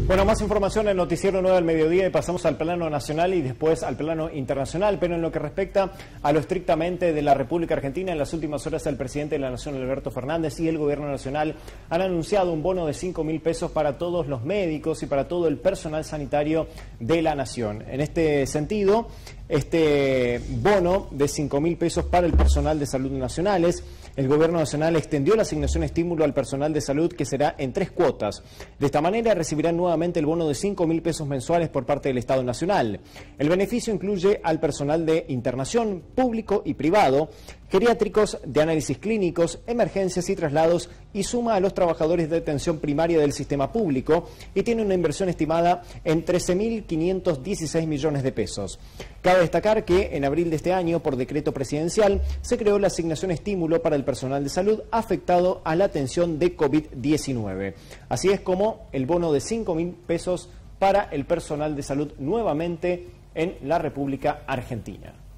Bueno, más información en el Noticiero 9 al mediodía y pasamos al plano nacional y después al plano internacional, pero en lo que respecta a lo estrictamente de la República Argentina, en las últimas horas el presidente de la Nación, Alberto Fernández, y el Gobierno Nacional han anunciado un bono de 5.000 pesos para todos los médicos y para todo el personal sanitario de la Nación. En este sentido, este bono de 5.000 pesos para el personal de salud nacionales, el Gobierno Nacional extendió la asignación estímulo al personal de salud, que será en 3 cuotas. De esta manera recibirán nuevamente el bono de 5.000 pesos mensuales por parte del Estado Nacional. El beneficio incluye al personal de internación, público y privado, geriátricos, de análisis clínicos, emergencias y traslados, y suma a los trabajadores de atención primaria del sistema público, y tiene una inversión estimada en 13.516 millones de pesos. Cabe destacar que en abril de este año, por decreto presidencial, se creó la asignación estímulo para el personal de salud afectado a la atención de COVID-19. Así es como el bono de 5.000 pesos para el personal de salud nuevamente en la República Argentina.